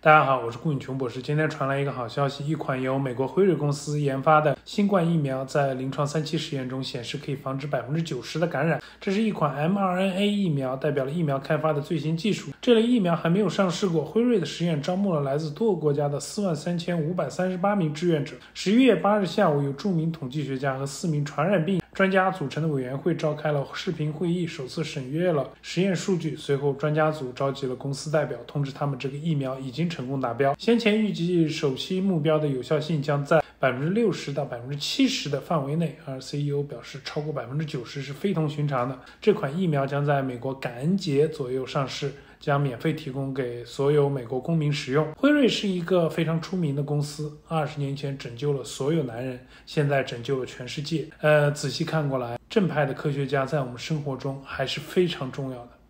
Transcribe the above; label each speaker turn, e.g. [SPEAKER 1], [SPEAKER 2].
[SPEAKER 1] 大家好，我是顾永琼博士。今天传来一个好消息，一款由美国辉瑞公司研发的新冠疫苗在临床3期实验中显示可以防止90%的感染。这是一款 mRNA 疫苗，代表了疫苗开发的最新技术。这类疫苗还没有上市过。辉瑞的实验招募了来自多个国家的43538名志愿者。11月8日下午，有著名统计学家和4名传染病专家组成的委员会召开了视频会议，首次审阅了实验数据。随后，专家组召集了公司代表，通知他们这个疫苗已经成功达标。先前预计首期目标的有效性将在60%到70%的范围内，而 CEO 表示超过90%是非同寻常的。这款疫苗将在美国感恩节左右上市，将免费提供给所有美国公民使用。辉瑞是一个非常出名的公司，20年前拯救了所有男人，现在拯救了全世界。仔细看过来，正派的科学家在我们生活中还是非常重要的。